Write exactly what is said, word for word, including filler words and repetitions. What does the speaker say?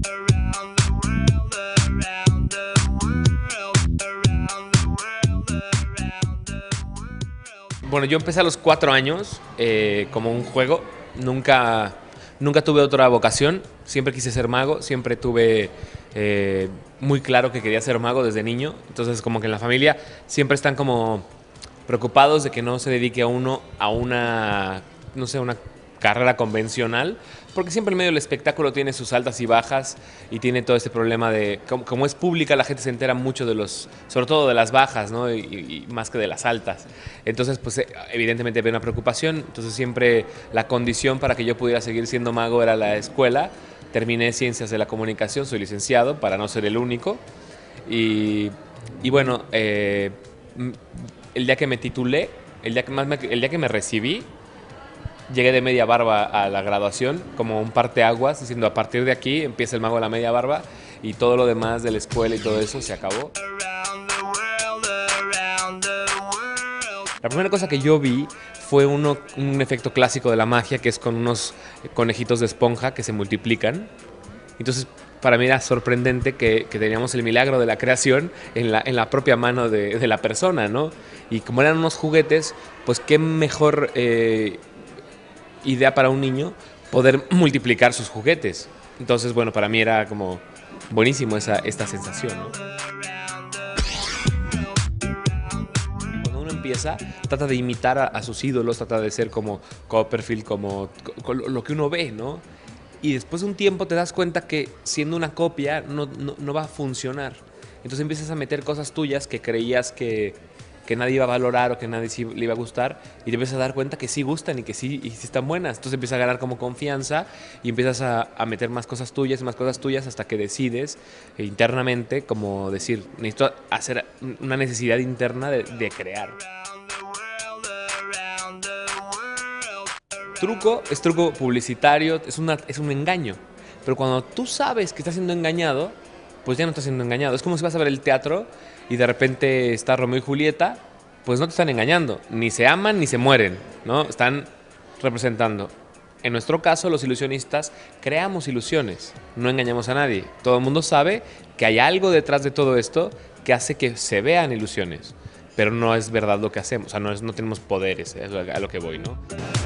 Bueno, yo empecé a los cuatro años eh, como un juego. Nunca, nunca tuve otra vocación. Siempre quise ser mago. Siempre tuve eh, muy claro que quería ser mago desde niño. Entonces, como que en la familia siempre están como preocupados de que no se dedique a uno a una, no sé, una carrera convencional, porque siempre en medio del espectáculo tiene sus altas y bajas y tiene todo este problema de, como, como es pública, la gente se entera mucho de los, sobre todo de las bajas, ¿no? Y, y más que de las altas. Entonces, pues evidentemente había una preocupación. Entonces siempre la condición para que yo pudiera seguir siendo mago era la escuela. Terminé Ciencias de la Comunicación, soy licenciado, para no ser el único. Y, y bueno, eh, el día que me titulé, el día que, más me, el día que me recibí, llegué de media barba a la graduación, como un parteaguas, diciendo a partir de aquí empieza el mago de la media barba y todo lo demás de la escuela y todo eso se acabó. La primera cosa que yo vi fue uno, un efecto clásico de la magia, que es con unos conejitos de esponja que se multiplican. Entonces, para mí era sorprendente que, que teníamos el milagro de la creación en la, en la propia mano de, de la persona, ¿no? Y como eran unos juguetes, pues qué mejor eh, idea para un niño poder multiplicar sus juguetes. Entonces, bueno, para mí era como buenísimo esa, esta sensación, ¿no? Cuando uno empieza, trata de imitar a, a sus ídolos, trata de ser como Copperfield, como, como lo que uno ve, ¿no? Y después de un tiempo te das cuenta que siendo una copia no, no, no va a funcionar. Entonces empiezas a meter cosas tuyas que creías que, que nadie iba a valorar o que nadie sí le iba a gustar, y te empiezas a dar cuenta que sí gustan y que sí, y sí están buenas. Entonces empiezas a ganar como confianza y empiezas a, a meter más cosas tuyas y más cosas tuyas hasta que decides eh, internamente como decir, necesito hacer una necesidad interna de, de crear. Truco es truco publicitario, es, una, es un engaño. Pero cuando tú sabes que estás siendo engañado, pues ya no estás siendo engañado. Es como si vas a ver el teatro y de repente está Romeo y Julieta, pues no te están engañando. Ni se aman ni se mueren, ¿no? Están representando. En nuestro caso, los ilusionistas creamos ilusiones, no engañamos a nadie. Todo el mundo sabe que hay algo detrás de todo esto que hace que se vean ilusiones, pero no es verdad lo que hacemos. O sea, no, es, no tenemos poderes, es a lo que voy, ¿no?